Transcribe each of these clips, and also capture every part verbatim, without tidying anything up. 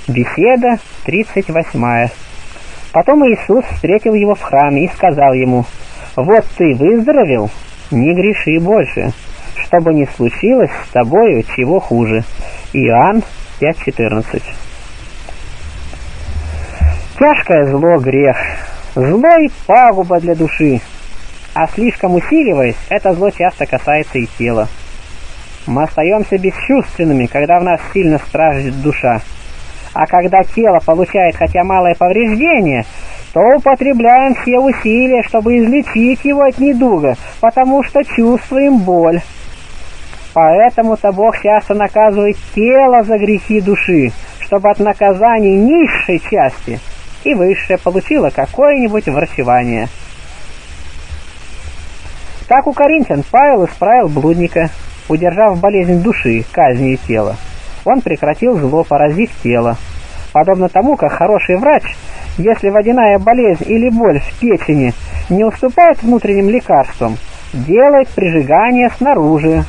Беседа тридцать восьмая. Потом Иисус встретил его в храме и сказал ему: «Вот ты выздоровел, не греши больше, чтобы не случилось с тобою чего хуже». Иоанн пять четырнадцать. Тяжкое зло — грех. Зло и пагуба для души. А слишком усиливаясь, это зло часто касается и тела. Мы остаемся бесчувственными, когда в нас сильно страждет душа. А когда тело получает хотя малое повреждение, то употребляем все усилия, чтобы излечить его от недуга, потому что чувствуем боль. Поэтому-то Бог часто наказывает тело за грехи души, чтобы от наказаний низшей части и высшее получило какое-нибудь врачевание. Так у коринфян Павел исправил блудника, удержав болезнь души, казнью тела. Он прекратил зло, поразив тело. Подобно тому, как хороший врач, если водяная болезнь или боль в печени не уступает внутренним лекарствам, делает прижигание снаружи.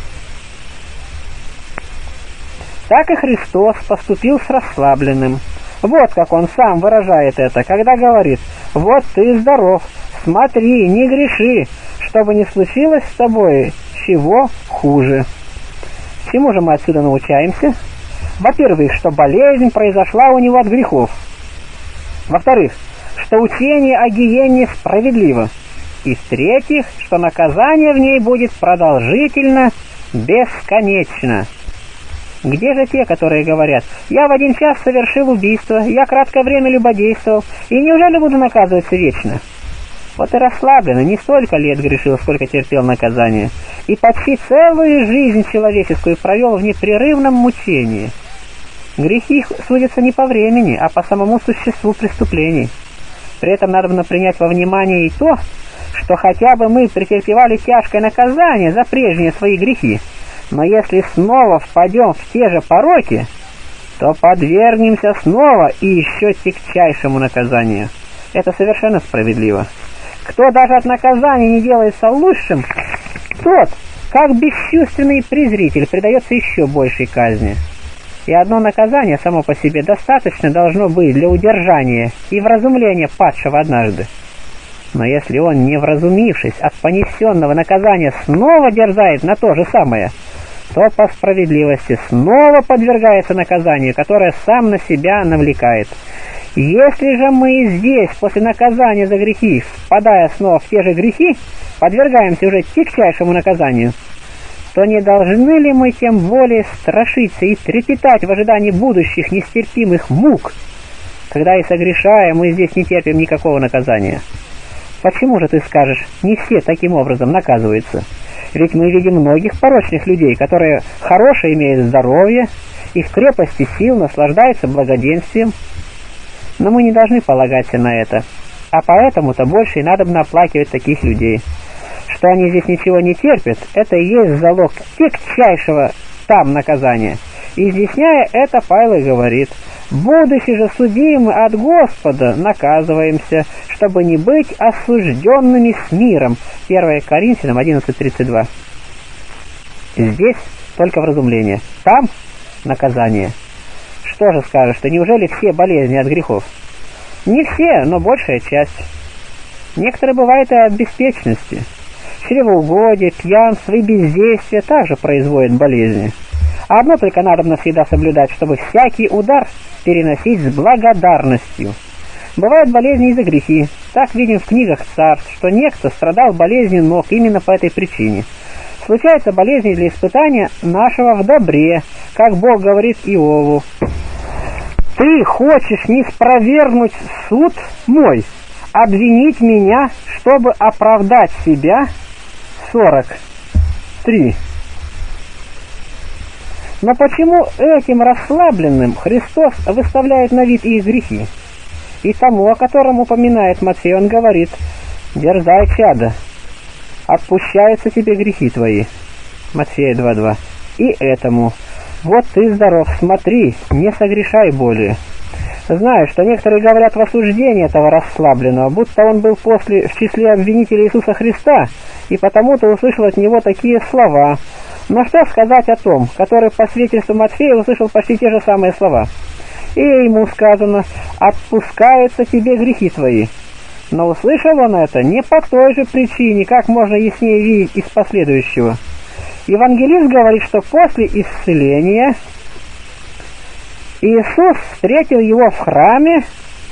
Так и Христос поступил с расслабленным. Вот как Он сам выражает это, когда говорит: «Вот ты здоров, смотри, не греши, чтобы не случилось с тобой чего хуже». Чему же мы отсюда научаемся? Во-первых, что болезнь произошла у него от грехов. Во-вторых, что учение о гиене справедливо. И в-третьих, что наказание в ней будет продолжительно, бесконечно. Где же те, которые говорят: «Я в один час совершил убийство, я краткое время любодействовал, и неужели буду наказываться вечно?» Вот и расслабленно, не столько лет грешил, сколько терпел наказание, и почти целую жизнь человеческую провел в непрерывном мучении. Грехи судятся не по времени, а по самому существу преступлений. При этом надо бы принять во внимание и то, что хотя бы мы претерпевали тяжкое наказание за прежние свои грехи, но если снова впадем в те же пороки, то подвергнемся снова и еще тягчайшему наказанию. Это совершенно справедливо. Кто даже от наказания не делается лучшим, тот, как бесчувственный презритель, предается еще большей казни. И одно наказание само по себе достаточно должно быть для удержания и вразумления падшего однажды. Но если он, не вразумившись от понесенного наказания, снова дерзает на то же самое, то по справедливости снова подвергается наказанию, которое сам на себя навлекает. Если же мы здесь, после наказания за грехи, впадая снова в те же грехи, подвергаемся уже тягчайшему наказанию, то не должны ли мы тем более страшиться и трепетать в ожидании будущих нестерпимых мук, когда и согрешая мы здесь не терпим никакого наказания? Почему же, ты скажешь, не все таким образом наказываются? Ведь мы видим многих порочных людей, которые хорошее имеют здоровье и в крепости сил наслаждаются благоденствием. Но мы не должны полагаться на это, а поэтому-то больше и надобно оплакивать таких людей. Что они здесь ничего не терпят, это и есть залог тягчайшего там наказания. И изъясняя это, Павел и говорит: «Будучи же судимы от Господа, наказываемся, чтобы не быть осужденными с миром». первое Коринфянам одиннадцать тридцать два. Здесь только вразумление, там наказание. Что же скажешь ты, неужели все болезни от грехов? Не все, но большая часть. Некоторые бывают и от беспечности. Чревоугодие, пьянство и бездействие также производят болезни. А одно только надо всегда соблюдать, чтобы всякий удар переносить с благодарностью. Бывают болезни из-за грехи. Так видим в книгах царств, что некто страдал болезнью ног именно по этой причине. Случаются болезни для испытания нашего в добре, как Бог говорит Иову: «Ты хочешь не спровергнуть суд мой, обвинить меня, чтобы оправдать себя?» сорок три. Но почему этим расслабленным Христос выставляет на вид их грехи? И тому, о котором упоминает Матфей, он говорит: «Дерзай, чадо, отпущаются тебе грехи твои». Матфея два два. И этому: «Вот ты здоров, смотри, не согрешай более». Знаю, что некоторые говорят в осуждении этого расслабленного, будто он был после в числе обвинителей Иисуса Христа, и потому-то услышал от него такие слова. Но что сказать о том, который по свидетельству Матфея услышал почти те же самые слова? и ему сказано: «Отпускаются тебе грехи твои». Но услышал он это не по той же причине, как можно яснее видеть из последующего. Евангелист говорит, что после исцеления Иисус встретил его в храме,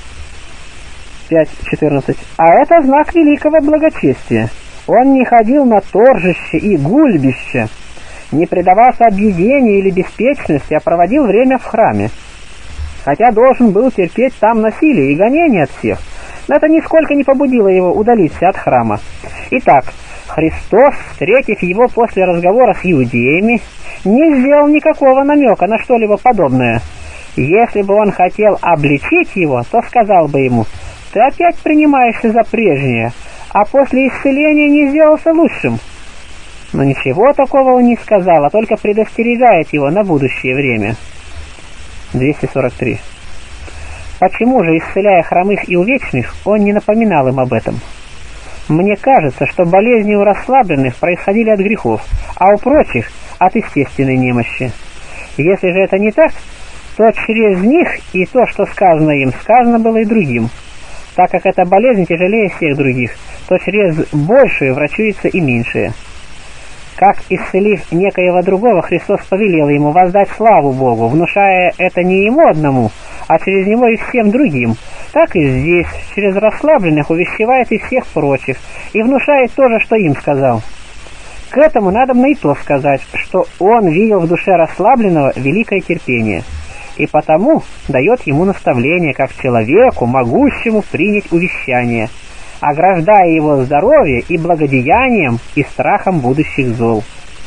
пять четырнадцать, а это знак великого благочестия. Он не ходил на торжище и гульбище, не предавался объедению или беспечности, а проводил время в храме. Хотя должен был терпеть там насилие и гонение от всех, но это нисколько не побудило его удалиться от храма. Итак, Христос, встретив его после разговора с иудеями, не сделал никакого намека на что-либо подобное. Если бы он хотел обличить его, то сказал бы ему: «Ты опять принимаешься за прежнее, а после исцеления не сделался лучшим». Но ничего такого он не сказал, а только предостерегает его на будущее время. двести сорок три. Почему же, исцеляя хромых и увечных, он не напоминал им об этом? Мне кажется, что болезни у расслабленных происходили от грехов, а у прочих – от естественной немощи. Если же это не так, то через них и то, что сказано им, сказано было и другим. Так как эта болезнь тяжелее всех других, то через большую врачуется и меньшее. Как, исцелив некоего другого, Христос повелел ему воздать славу Богу, внушая это не ему одному, а через него и всем другим, так и здесь, через расслабленных, увещевает и всех прочих, и внушает то же, что им сказал. К этому надо и то сказать, что он видел в душе расслабленного великое терпение, и потому дает ему наставление, как человеку, могущему принять увещание, ограждая его здоровье и благодеянием, и страхом будущих зол.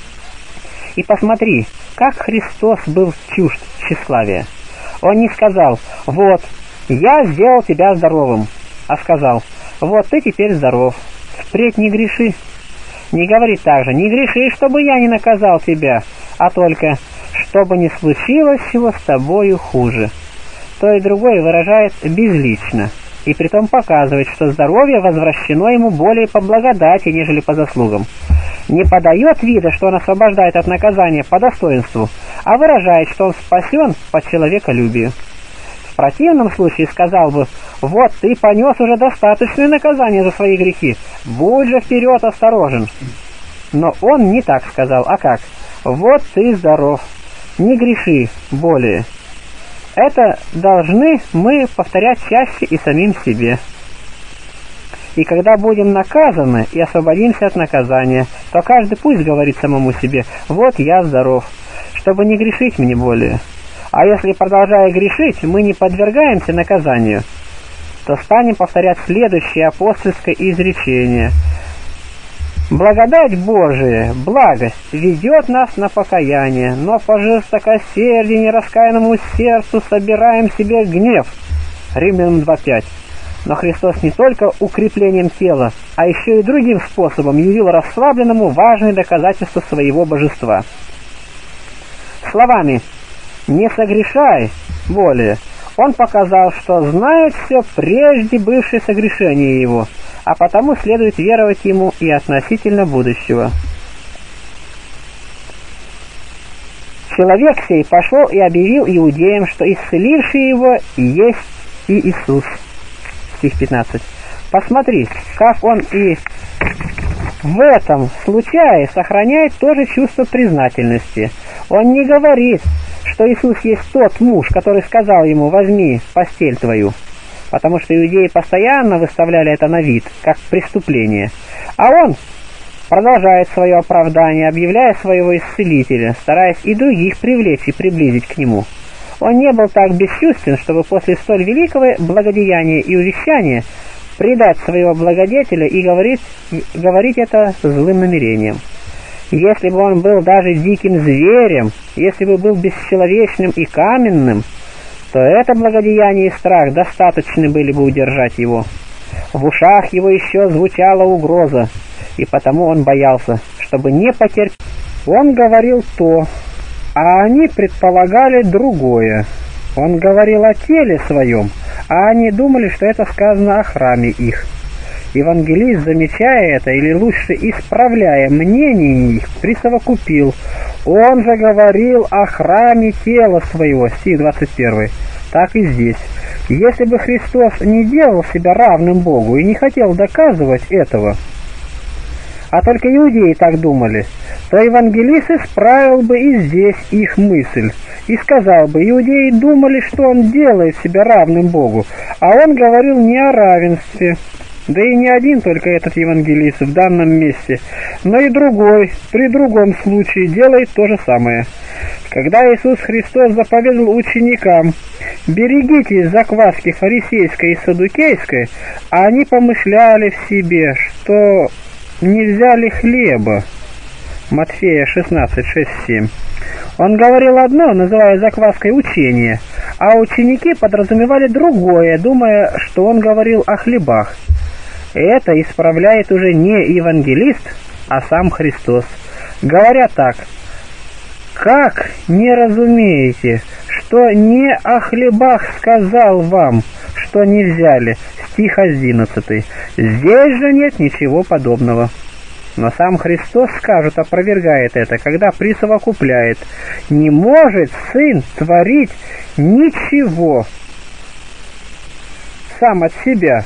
И посмотри, как Христос был чужд тщеславия. Он не сказал: «Вот, я сделал тебя здоровым», а сказал: «Вот ты теперь здоров, впредь не греши». Не говорит также: «Не греши, чтобы я не наказал тебя», а только: «чтобы не случилось чего с тобою хуже». То и другое выражает безлично, и притом показывает, что здоровье возвращено ему более по благодати, нежели по заслугам. Не подает вида, что он освобождает от наказания по достоинству, а выражает, что он спасен по человеколюбию. В противном случае сказал бы: «Вот ты понес уже достаточное наказание за свои грехи, будь же вперед осторожен». Но он не так сказал, а как: «Вот ты здоров, не греши более». Это должны мы повторять чаще и самим себе. И когда будем наказаны и освободимся от наказания, то каждый пусть говорит самому себе: «Вот я здоров, чтобы не грешить мне более». А если, продолжая грешить, мы не подвергаемся наказанию, то станем повторять следующее апостольское изречение: «Благодать Божия, благость ведет нас на покаяние, но по жестокосердию нераскаянному сердцу собираем себе гнев». Римлянам два пять. Но Христос не только укреплением тела, а еще и другим способом явил расслабленному важные доказательства своего божества. Словами «не согрешай более» он показал, что знает все прежде бывшее согрешение его, а потому следует веровать ему и относительно будущего. Человек сей пошел и объявил иудеям, что исцеливший его есть и Иисус. Стих пятнадцать. Посмотри, как он и в этом случае сохраняет тоже чувство признательности. Он не говорит, что Иисус есть тот муж, который сказал ему: «Возьми постель твою», потому что иудеи постоянно выставляли это на вид, как преступление. А он продолжает свое оправдание, объявляя своего исцелителя, стараясь и других привлечь и приблизить к нему. Он не был так бесчувствен, чтобы после столь великого благодеяния и увещания предать своего благодетеля и говорить, говорить это злым намерением. Если бы он был даже диким зверем, если бы был бесчеловечным и каменным, то это благодеяние и страх достаточны были бы удержать его. В ушах его еще звучала угроза, и потому он боялся, чтобы не потерпеть. Он говорил то, а они предполагали другое. Он говорил о теле своем, а они думали, что это сказано о храме их. Евангелист, замечая это, или лучше исправляя мнение их, присовокупил: «Он же говорил о храме тела своего», стих двадцать первый. так и здесь. Если бы Христос не делал себя равным Богу и не хотел доказывать этого, а только иудеи так думали, то евангелист исправил бы и здесь их мысль и сказал бы: иудеи думали, что он делает себя равным Богу, а он говорил не о равенстве. Да и не один только этот евангелист в данном месте, но и другой, при другом случае делает то же самое. Когда Иисус Христос заповедал ученикам: «Берегитесь закваски фарисейской и саддукейской», они помышляли в себе, что не взяли хлеба. Матфея шестнадцать, шесть, семь. Он говорил одно, называя закваской учение, а ученики подразумевали другое, думая, что он говорил о хлебах. Это исправляет уже не евангелист, а сам Христос, говоря так: «Как не разумеете, что не о хлебах сказал вам, что не взяли?» Стих одиннадцатый. Здесь же нет ничего подобного. Но сам Христос, скажет, опровергает это, когда присовокупляет: «Не может Сын творить ничего сам от себя».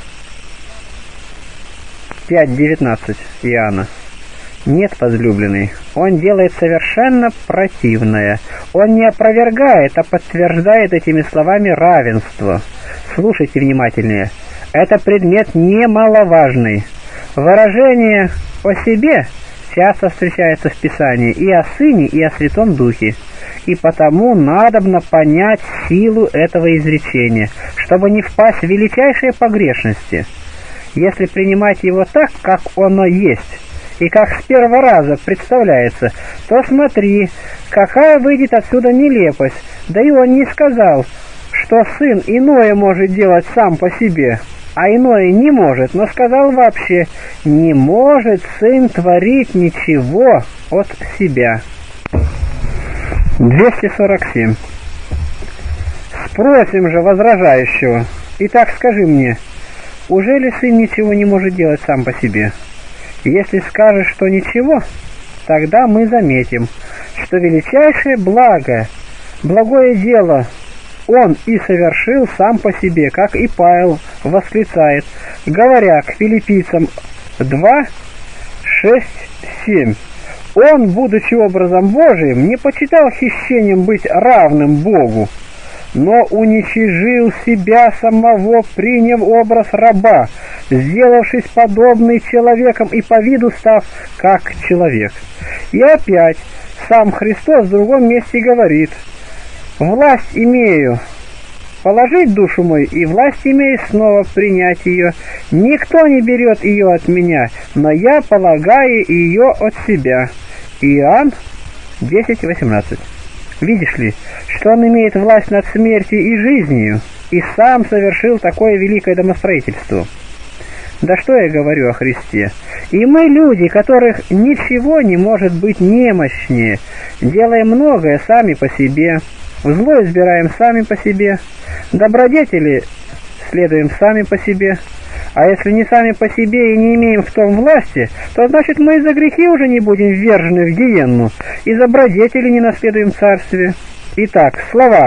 пять девятнадцать Иоанна. Нет, возлюбленный, он делает совершенно противное. Он не опровергает, а подтверждает этими словами равенство. Слушайте внимательнее. Это предмет немаловажный. Выражение «о себе» часто встречается в Писании и о Сыне, и о Святом Духе. И потому надобно понять силу этого изречения, чтобы не впасть в величайшие погрешности. Если принимать его так, как оно есть, и как с первого раза представляется, то смотри, какая выйдет отсюда нелепость. Да и он не сказал, что Сын иное может делать сам по себе, а иное не может, но сказал вообще: «Не может Сын творить ничего от себя». двести сорок семь. Спросим же возражающего: «Итак, скажи мне, уже ли Сын ничего не может делать сам по себе?» Если скажешь, что ничего, тогда мы заметим, что величайшее благо, благое дело Он и совершил сам по себе, как и Павел восклицает, говоря к филиппийцам два, шесть, семь. Он, будучи образом Божиим, не почитал хищением быть равным Богу, но уничижил себя самого, приняв образ раба, сделавшись подобный человеком и по виду став как человек. И опять сам Христос в другом месте говорит: «Власть имею положить душу мою, и власть имею снова принять ее. Никто не берет ее от меня, но я полагаю ее от себя». Иоанн десять, восемнадцать. Видишь ли, что он имеет власть над смертью и жизнью, и сам совершил такое великое домостроительство. Да что я говорю о Христе? И мы люди, которых ничего не может быть немощнее, делаем многое сами по себе, в зло избираем сами по себе, добродетели следуем сами по себе. А если не сами по себе и не имеем в том власти, то значит мы и за грехи уже не будем ввержены в гиенну, и за добродетели не наследуем царствие. Итак, слова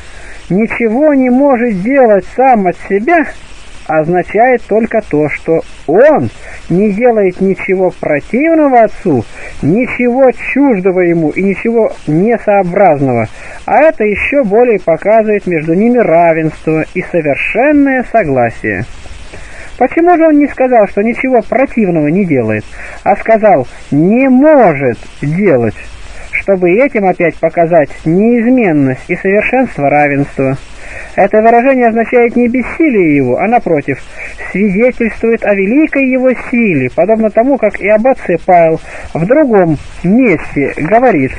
«ничего не может делать сам от себя» означает только то, что Он не делает ничего противного Отцу, ничего чуждого Ему и ничего несообразного, а это еще более показывает между ними равенство и совершенное согласие. Почему же он не сказал, что ничего противного не делает, а сказал «не может делать», чтобы этим опять показать неизменность и совершенство равенства? Это выражение означает не бессилие его, а напротив, свидетельствует о великой его силе, подобно тому, как и об отце Павел в другом месте говорит.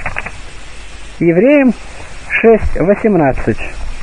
Евреям шесть, восемнадцать.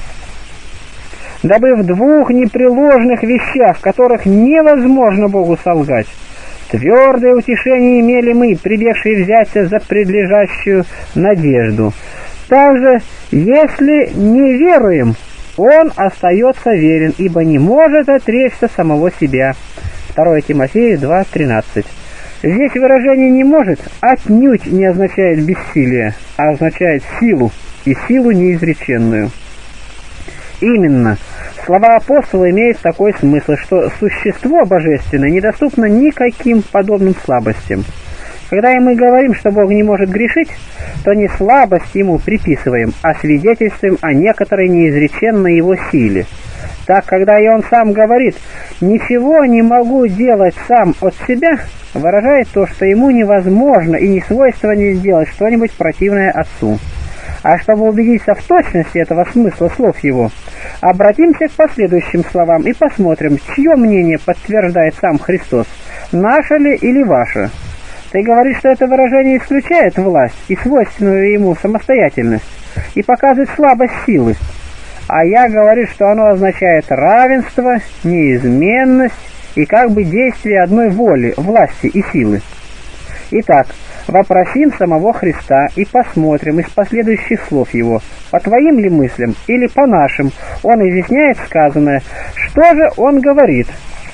«Дабы в двух непреложных вещах, в которых невозможно Богу солгать, твердое утешение имели мы, прибегшие взяться за предлежащую надежду. Также, если не веруем, он остается верен, ибо не может отречься самого себя». второе Тимофею два, тринадцать. Здесь выражение «не может» отнюдь не означает бессилие, а означает силу, и силу неизреченную. Именно. Слова апостола имеют такой смысл, что существо божественное недоступно никаким подобным слабостям. Когда мы говорим, что Бог не может грешить, то не слабость Ему приписываем, а свидетельствуем о некоторой неизреченной Его силе. Так, когда и Он сам говорит «ничего не могу делать сам от себя», выражает то, что Ему невозможно и не свойственно сделать что-нибудь противное Отцу. А чтобы убедиться в точности этого смысла слов Его, обратимся к последующим словам и посмотрим, чье мнение подтверждает сам Христос, наше ли или ваше. Ты говоришь, что это выражение исключает власть и свойственную ему самостоятельность и показывает слабость силы. А я говорю, что оно означает равенство, неизменность и как бы действие одной воли, власти и силы. Итак, вопросим самого Христа и посмотрим из последующих слов Его, по твоим ли мыслям или по нашим, Он изъясняет сказанное, что же Он говорит.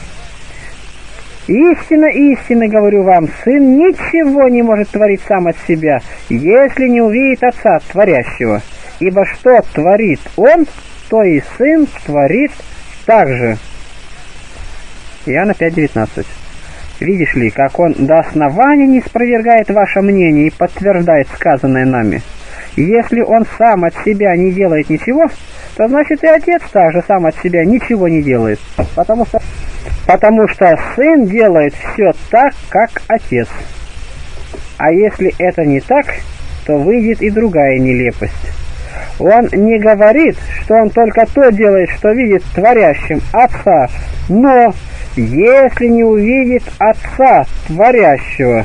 «Истинно, истинно говорю вам, Сын ничего не может творить сам от себя, если не увидит Отца Творящего. Ибо что творит Он, то и Сын творит так же». Иоанна пять девятнадцать. Видишь ли, как Он до основания не спровергает ваше мнение и подтверждает сказанное нами. Если Он сам от себя не делает ничего, то значит и Отец также сам от себя ничего не делает, потому что, потому что Сын делает все так, как Отец. А если это не так, то выйдет и другая нелепость. Он не говорит, что Он только то делает, что видит творящим Отца, но если не увидит Отца Творящего,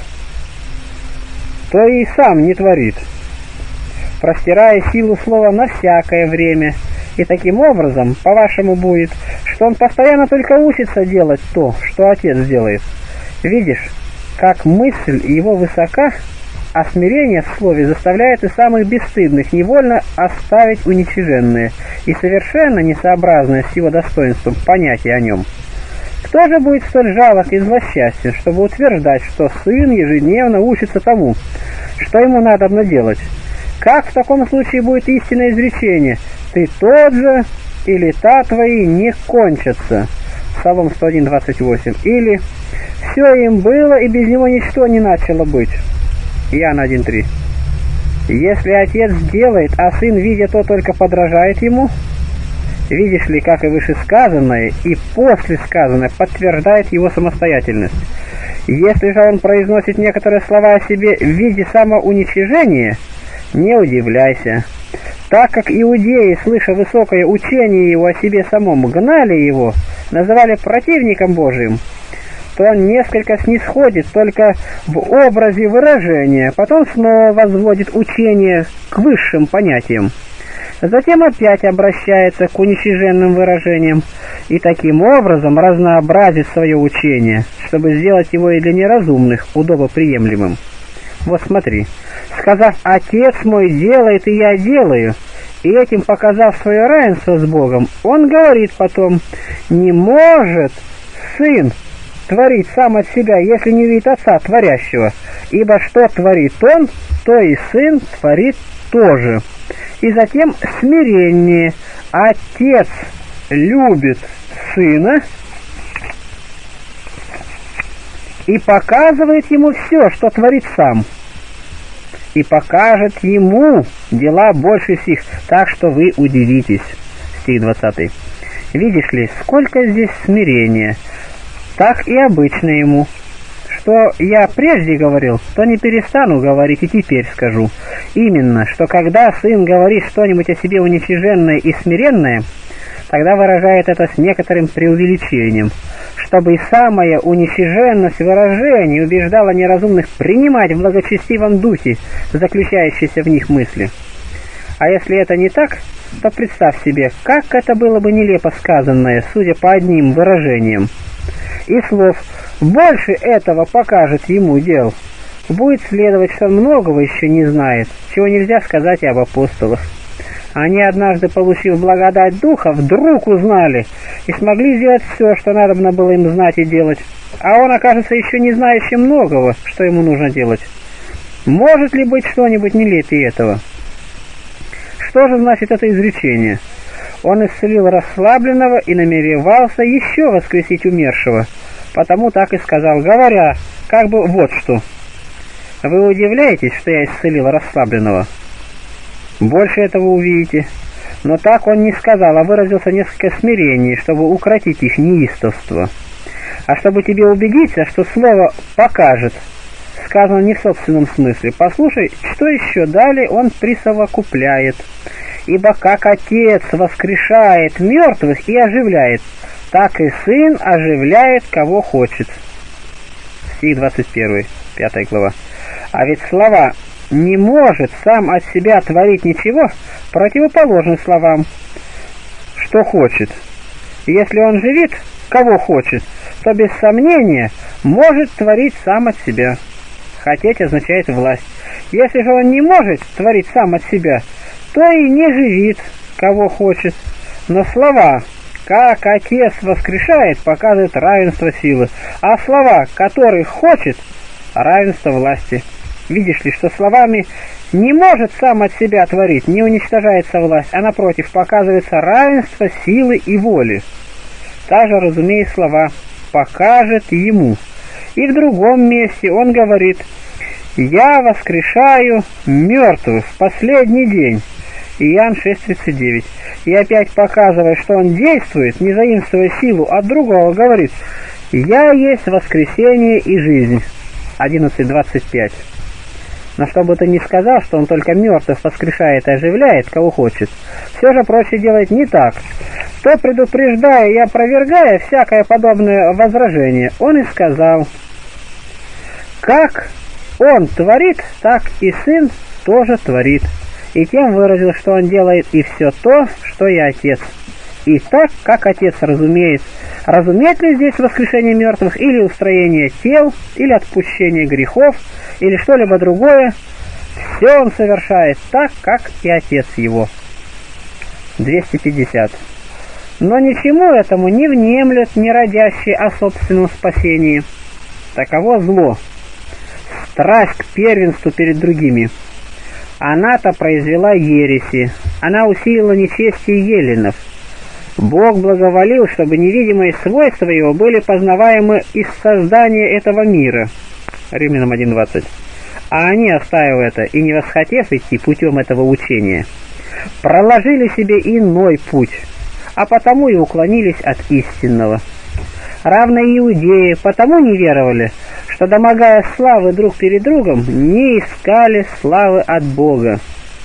то и сам не творит, простирая силу слова на всякое время. И таким образом, по-вашему, будет, что Он постоянно только учится делать то, что Отец делает. Видишь, как мысль Его высока, а смирение в слове заставляет и самых бесстыдных невольно оставить уничиженные и совершенно несообразное с Его достоинством понятие о Нем. Кто же будет столь жалок и злосчастен, чтобы утверждать, что Сын ежедневно учится тому, что Ему надобно делать? Как в таком случае будет истинное изречение «Ты тот же» и «Лета твои не кончатся» Псалом сто один двадцать восемь, или «Все им было, и без него ничто не начало быть» Иоанна один три. Если Отец делает, а Сын, видя то, только подражает Ему, видишь ли, как и вышесказанное, и послесказанное подтверждает Его самостоятельность. Если же Он произносит некоторые слова о себе в виде самоуничижения, не удивляйся, так как иудеи, слыша высокое учение Его о себе самом, гнали Его, называли противником Божиим, то Он несколько снисходит только в образе выражения, потом снова возводит учение к высшим понятиям. Затем опять обращается к уничиженным выражениям и таким образом разнообразит свое учение, чтобы сделать его и для неразумных удобоприемлемым. Вот смотри, сказав «Отец мой делает, и я делаю», и этим показав свое равенство с Богом, Он говорит потом «Не может Сын творить сам от себя, если не видит Отца Творящего, ибо что творит Он, то и Сын творит тоже». И затем смирение. Отец любит Сына и показывает Ему все, что творит Сам, и покажет Ему дела больше всех, так что вы удивитесь. Стих двадцатый. Видишь ли, сколько здесь смирения, так и обычно Ему. Что я прежде говорил, то не перестану говорить и теперь скажу. Именно, что когда Сын говорит что-нибудь о себе уничиженное и смиренное, тогда выражает это с некоторым преувеличением, чтобы и самая уничиженность выражений убеждала неразумных принимать в благочестивом духе заключающиеся в них мысли. А если это не так, то представь себе, как это было бы нелепо сказанное, судя по одним выражениям. И слов «больше этого покажет ему дел» будет следовать, что он многого еще не знает, чего нельзя сказать и об апостолах. Они, однажды получив благодать Духа, вдруг узнали и смогли сделать все, что надобно было им знать и делать, а он окажется еще не знающим многого, что ему нужно делать. Может ли быть что-нибудь нелепее этого? Что же значит это изречение? Он исцелил расслабленного и намеревался еще воскресить умершего, потому так и сказал, говоря, как бы вот что. Вы удивляетесь, что я исцелил расслабленного? Больше этого увидите. Но так он не сказал, а выразился несколько смиреннее, чтобы укротить их неистовство. А чтобы тебе убедиться, что слово «покажет» сказано не в собственном смысле, послушай, что еще далее он присовокупляет. «Ибо как Отец воскрешает мертвых и оживляет, так и Сын оживляет, кого хочет». Стих двадцать один, пятая глава. А ведь слова «не может сам от себя творить ничего» противоположны словам «что хочет». Если он живит, кого хочет, то без сомнения может творить сам от себя. Хотеть означает власть. Если же он не может творить сам от себя, то и не живит, кого хочет. Но слова «как Отец воскрешает» показывают равенство силы, а слова «который хочет» — равенство власти. Видишь ли, что словами «не может сам от себя творить» не уничтожается власть, а напротив показывается равенство силы и воли. Та же, разумеется, слова «покажет ему». И в другом месте он говорит «я воскрешаю мертвых в последний день». Иоанн шесть тридцать девять. И опять показывая, что он действует, не заимствуя силу от другого, говорит «я есть воскресение и жизнь». одиннадцать двадцать пять. Но чтобы ты не сказал, что он только мертвых воскрешает и оживляет, кого хочет, все же проще делать не так. То, предупреждая и опровергая всякое подобное возражение, он и сказал: как он творит, так и Сын тоже творит. И тем выразил, что он делает и все то, что и Отец. И так, как Отец разумеет. Разумеет ли здесь воскрешение мертвых, или устроение тел, или отпущение грехов, или что-либо другое, все он совершает так, как и Отец его. двести пятьдесят. Но ничему этому не внемлет не родящий о собственном спасении. Таково зло. Страсть к первенству перед другими. Она-то произвела ереси, она усилила нечестие еленов. Бог благоволил, чтобы невидимые свойства его были познаваемы из создания этого мира. Римлянам один двадцать. А они, оставив это и не восхотев идти путем этого учения, проложили себе иной путь, а потому и уклонились от истинного. Равно иудеи потому не веровали, что, домогая славы друг перед другом, не искали славы от Бога.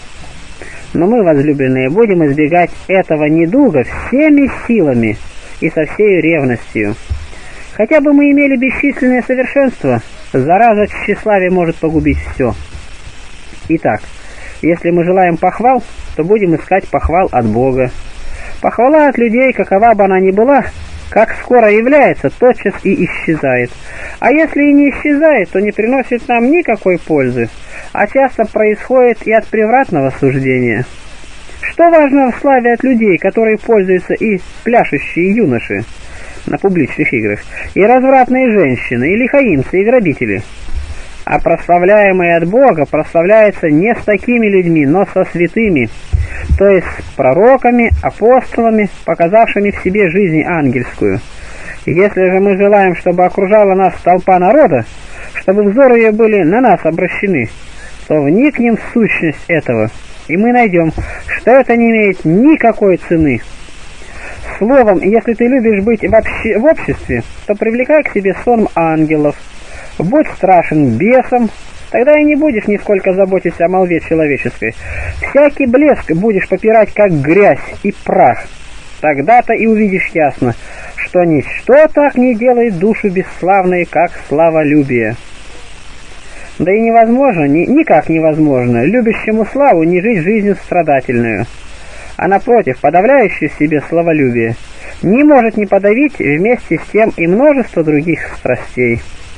Но мы, возлюбленные, будем избегать этого недуга всеми силами и со всей ревностью. Хотя бы мы имели бесчисленное совершенство, зараза тщеславия может погубить все. Итак, если мы желаем похвал, то будем искать похвал от Бога. Похвала от людей, какова бы она ни была, как скоро является, тотчас и исчезает. А если и не исчезает, то не приносит нам никакой пользы, а часто происходит и от превратного суждения. Что важно в славе от людей, которые пользуются и пляшущие юноши на публичных играх, и развратные женщины, и лихаимцы, и грабители? А прославляемые от Бога прославляется не с такими людьми, но со святыми, то есть с пророками, апостолами, показавшими в себе жизнь ангельскую. И если же мы желаем, чтобы окружала нас толпа народа, чтобы взоры ее были на нас обращены, то вникнем в сущность этого, и мы найдем, что это не имеет никакой цены. Словом, если ты любишь быть в, обще... в обществе, то привлекай к себе сон ангелов, будь страшен бесам, тогда и не будешь нисколько заботиться о молве человеческой. Всякий блеск будешь попирать, как грязь и прах. Тогда-то и увидишь ясно, что ничто так не делает душу бесславной, как славолюбие. Да и невозможно, ни, никак невозможно, любящему славу не жить жизнью страдательную. А напротив, подавляющий в себе славолюбие не может не подавить вместе с тем и множество других страстей.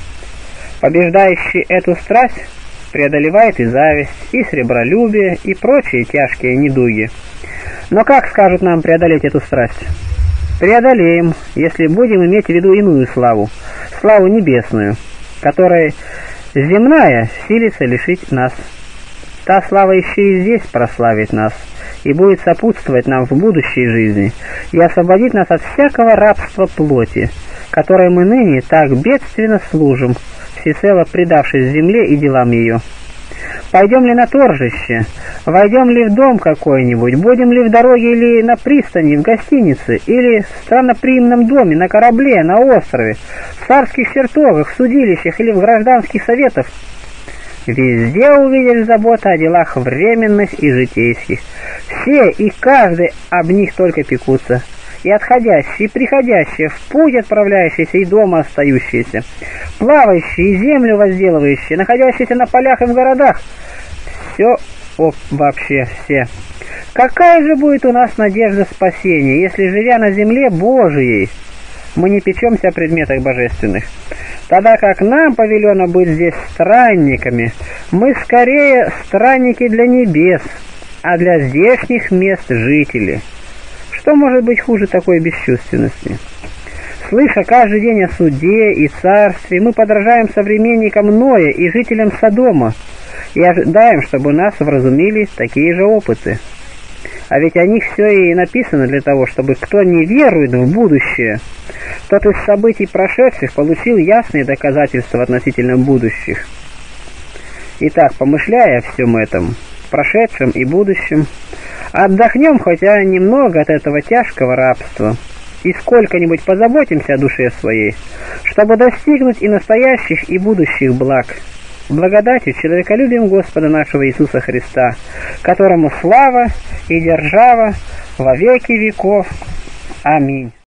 Побеждающий эту страсть преодолевает и зависть, и сребролюбие, и прочие тяжкие недуги. Но как скажут нам преодолеть эту страсть? Преодолеем, если будем иметь в виду иную славу, славу небесную, которая земная силится лишить нас. Та слава еще и здесь прославит нас, и будет сопутствовать нам в будущей жизни, и освободить нас от всякого рабства плоти, которой мы ныне так бедственно служим, всецело предавшись земле и делам ее. Пойдем ли на торжище, войдем ли в дом какой-нибудь, будем ли в дороге или на пристани, в гостинице, или в странноприимном доме, на корабле, на острове, в царских чертогах, в судилищах или в гражданских советах, везде увидишь заботу о делах временных и житейских. Все и каждый об них только пекутся, и отходящие, и приходящие, в путь отправляющиеся и дома остающиеся, плавающие и землю возделывающие, находящиеся на полях и в городах. Все, о, вообще все. Какая же будет у нас надежда спасения, если, живя на земле Божией, мы не печемся о предметах божественных? Тогда как нам повелено быть здесь странниками, мы скорее странники для небес, а для здешних мест жители. Что может быть хуже такой бесчувственности? Слыша каждый день о суде и царстве, мы подражаем современникам Ноя и жителям Содома и ожидаем, чтобы нас вразумили такие же опыты. А ведь о них все и написано для того, чтобы кто не верует в будущее, тот из событий прошедших получил ясные доказательства относительно будущих. Итак, помышляя о всем этом, прошедшем и будущем, отдохнем хотя немного от этого тяжкого рабства и сколько-нибудь позаботимся о душе своей, чтобы достигнуть и настоящих, и будущих благ, благодатью человеколюбием Господа нашего Иисуса Христа, которому слава и держава во веки веков. Аминь.